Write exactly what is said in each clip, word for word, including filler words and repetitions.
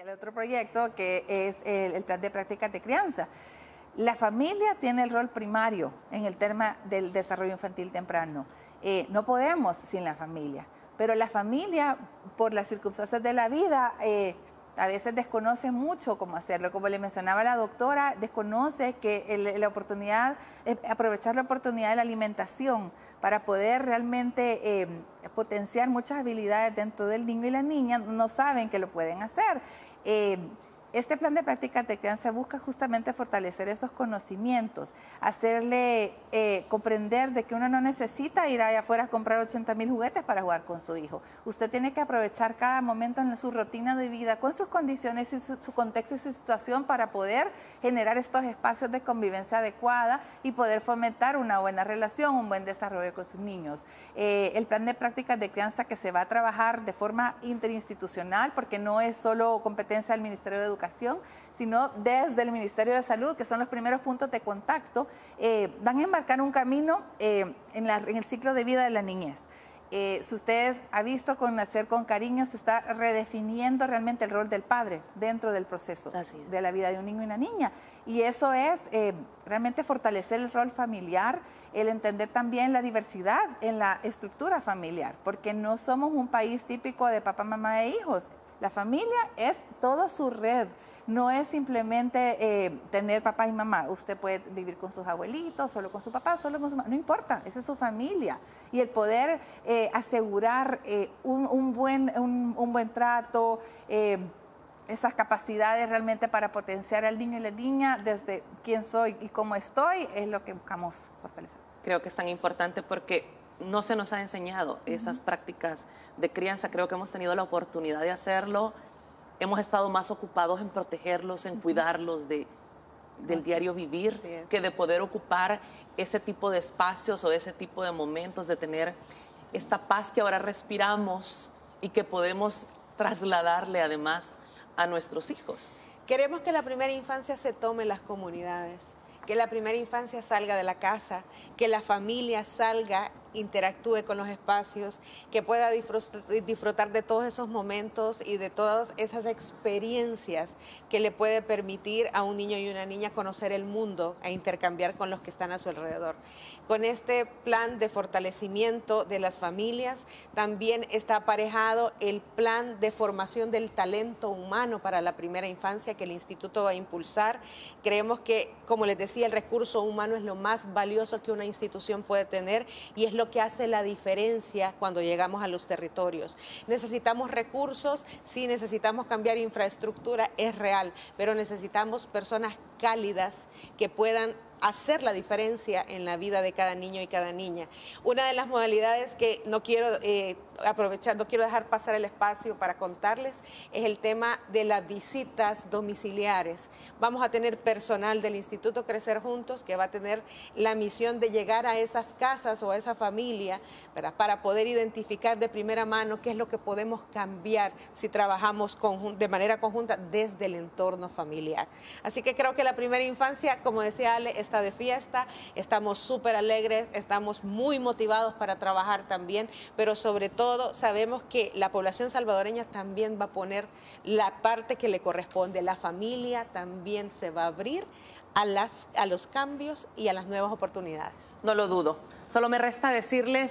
el otro proyecto que es el, el plan de prácticas de crianza. La familia tiene el rol primario en el tema del desarrollo infantil temprano. Eh, no podemos sin la familia, pero la familia, por las circunstancias de la vida, eh, a veces desconoce mucho cómo hacerlo. Como le mencionaba la doctora, desconoce que el, la oportunidad, eh, aprovechar la oportunidad de la alimentación para poder realmente eh, potenciar muchas habilidades dentro del niño y la niña, no saben que lo pueden hacer. Eh, Este plan de prácticas de crianza busca justamente fortalecer esos conocimientos, hacerle eh, comprender de que uno no necesita ir allá afuera a comprar ochenta mil juguetes para jugar con su hijo. Usted tiene que aprovechar cada momento en su rutina de vida con sus condiciones y su, su contexto y su situación para poder generar estos espacios de convivencia adecuada y poder fomentar una buena relación, un buen desarrollo con sus niños. Eh, el plan de prácticas de crianza que se va a trabajar de forma interinstitucional, porque no es solo competencia del Ministerio de Educación, sino desde el Ministerio de Salud, que son los primeros puntos de contacto, eh, van a embarcar un camino eh, en, la, en el ciclo de vida de la niñez. Eh, si ustedes han visto con Nacer con Cariño, se está redefiniendo realmente el rol del padre dentro del proceso de la vida de un niño y una niña. Y eso es eh, realmente fortalecer el rol familiar, el entender también la diversidad en la estructura familiar, porque no somos un país típico de papá, mamá e hijos. La familia es toda su red, no es simplemente eh, tener papá y mamá. Usted puede vivir con sus abuelitos, solo con su papá, solo con su mamá, no importa, esa es su familia. Y el poder eh, asegurar eh, un, un, buen, un, un buen trato, eh, esas capacidades realmente para potenciar al niño y la niña desde quién soy y cómo estoy, es lo que buscamos fortalecer. Creo que es tan importante porque no se nos ha enseñado esas uh-huh. prácticas de crianza. Creo que hemos tenido la oportunidad de hacerlo. Hemos estado más ocupados en protegerlos, en uh-huh. cuidarlos de, del Así diario es. vivir, es. que de poder ocupar ese tipo de espacios o ese tipo de momentos, de tener esta paz que ahora respiramos y que podemos trasladarle además a nuestros hijos. Queremos que la primera infancia se tome en las comunidades, que la primera infancia salga de la casa, que la familia salga, interactúe con los espacios, que pueda disfrutar de todos esos momentos y de todas esas experiencias que le puede permitir a un niño y una niña conocer el mundo e intercambiar con los que están a su alrededor. Con este plan de fortalecimiento de las familias, también está aparejado el plan de formación del talento humano para la primera infancia que el Instituto va a impulsar. Creemos que, como les decía, el recurso humano es lo más valioso que una institución puede tener y es lo que hace la diferencia cuando llegamos a los territorios. Necesitamos recursos, sí necesitamos cambiar infraestructura, es real, pero necesitamos personas cálidas que puedan hacer la diferencia en la vida de cada niño y cada niña. Una de las modalidades que no quiero eh, aprovechar, no quiero dejar pasar el espacio para contarles es el tema de las visitas domiciliares. Vamos a tener personal del Instituto Crecer Juntos que va a tener la misión de llegar a esas casas o a esa familia, ¿verdad?, para poder identificar de primera mano qué es lo que podemos cambiar si trabajamos de manera conjunta desde el entorno familiar. Así que creo que la primera infancia, como decía Ale, está de fiesta, estamos súper alegres, estamos muy motivados para trabajar también, pero sobre todo sabemos que la población salvadoreña también va a poner la parte que le corresponde, la familia también se va a abrir a, las, a los cambios y a las nuevas oportunidades. No lo dudo, solo me resta decirles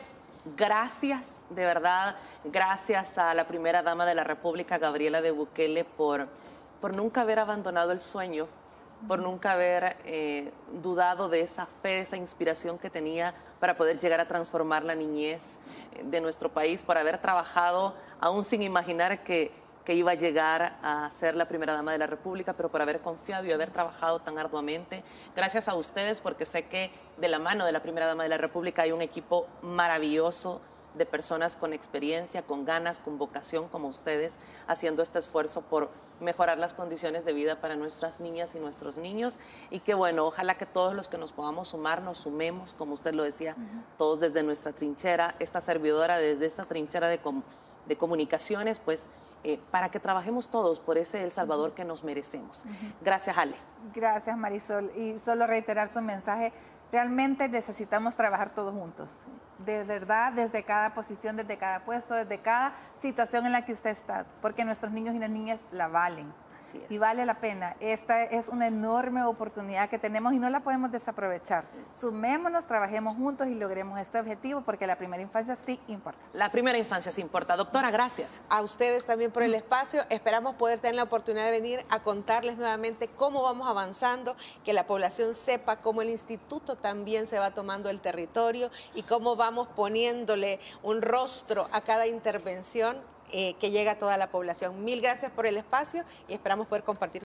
gracias, de verdad, gracias a la primera dama de la República, Gabriela de Bukele, por, por nunca haber abandonado el sueño, por nunca haber eh, dudado de esa fe, de esa inspiración que tenía para poder llegar a transformar la niñez de nuestro país, por haber trabajado, aún sin imaginar que, que iba a llegar a ser la primera dama de la República, pero por haber confiado y haber trabajado tan arduamente. Gracias a ustedes, porque sé que de la mano de la primera dama de la República hay un equipo maravilloso de personas con experiencia, con ganas, con vocación como ustedes, haciendo este esfuerzo por mejorar las condiciones de vida para nuestras niñas y nuestros niños. Y que bueno, ojalá que todos los que nos podamos sumar, nos sumemos, como usted lo decía, uh-huh. todos desde nuestra trinchera, esta servidora desde esta trinchera de, com de comunicaciones, pues eh, para que trabajemos todos por ese El Salvador uh-huh. que nos merecemos. Uh-huh. Gracias, Ale. Gracias, Marisol. Y solo reiterar su mensaje. Realmente necesitamos trabajar todos juntos, de verdad, desde cada posición, desde cada puesto, desde cada situación en la que usted está, porque nuestros niños y las niñas la valen. Así es. Y vale la pena. Esta es una enorme oportunidad que tenemos y no la podemos desaprovechar. Sí. Sumémonos, trabajemos juntos y logremos este objetivo porque la primera infancia sí importa. La primera infancia sí importa. Doctora, gracias. A ustedes también por el espacio. Esperamos poder tener la oportunidad de venir a contarles nuevamente cómo vamos avanzando, que la población sepa cómo el instituto también se va tomando el territorio y cómo vamos poniéndole un rostro a cada intervención eh, que llega a toda la población. Mil gracias por el espacio y esperamos poder compartir